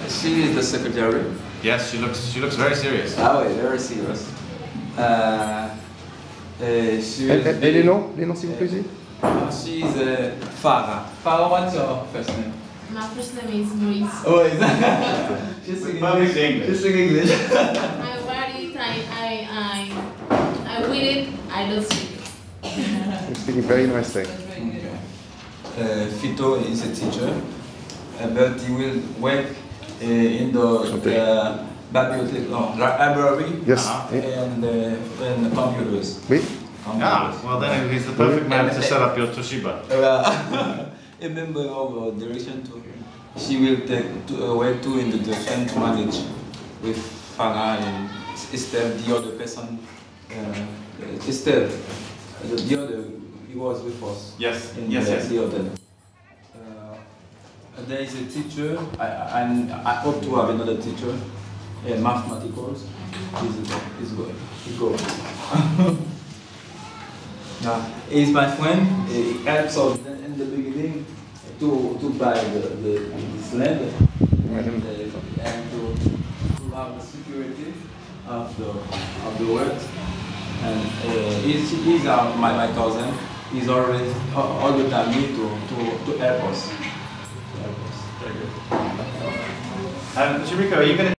She is the secretary. Yes, she looks very serious. Ah oui, very serious. Et les noms s'il vous plaît. She's Farah. Farah, what's your first name? My first name is Maurice. Oh, is that? She's Perfect English. She's English. I wear it, I read it, I don't speak it. You're speaking very nicely. Okay. Fito is a teacher, but he will work in the bibliothèque, no, library. Yes. And computers. Oui. Ah, well then he's the perfect man to set up your Toshiba. A member of direction too. She will take work too in the direction to manage with Farah and Estelle, the other person. Estelle, the other, he was with us. Yes. In Yes. the hotel. There is a teacher, and I hope to have another teacher, mathematicals. He's good. He's my friend. He helps us in the beginning to buy this land and to have the security of the work. And he's my cousin. He's always all the time here to help us. Sharika, are you going to